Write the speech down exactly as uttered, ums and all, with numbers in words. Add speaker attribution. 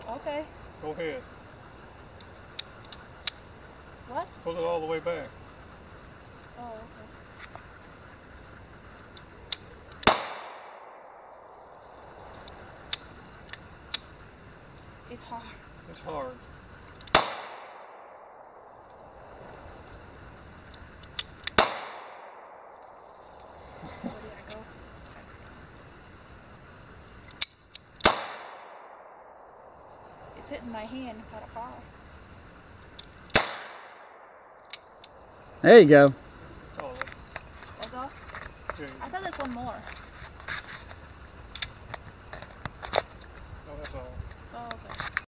Speaker 1: Okay.
Speaker 2: Go ahead.
Speaker 1: What?
Speaker 2: Pull it all the way back.
Speaker 1: Oh, okay. It's hard.
Speaker 2: It's hard.
Speaker 1: Where did I go? It's hitting my hand kind of hard.
Speaker 3: There you go.
Speaker 2: Oh,
Speaker 1: That's all?
Speaker 2: yeah.
Speaker 1: I thought there's one more.